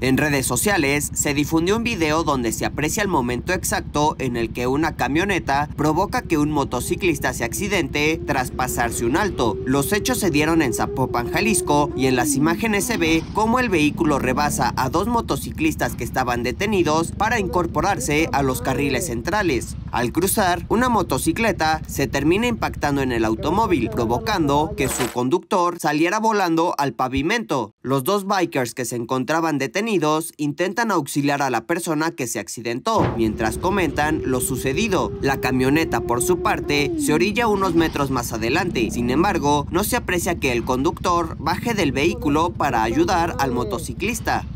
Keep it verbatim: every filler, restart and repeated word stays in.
En redes sociales se difundió un video donde se aprecia el momento exacto en el que una camioneta provoca que un motociclista se accidente tras pasarse un alto. Los hechos se dieron en Zapopan, Jalisco, y en las imágenes se ve cómo el vehículo rebasa a dos motociclistas que estaban detenidos para incorporarse a los carriles centrales. Al cruzar, una motocicleta se termina impactando en el automóvil, provocando que su conductor saliera volando al pavimento. Los dos bikers que se encontraban detenidos intentan auxiliar a la persona que se accidentó, mientras comentan lo sucedido. La camioneta, por su parte, se orilla unos metros más adelante. Sin embargo, no se aprecia que el conductor baje del vehículo para ayudar al motociclista.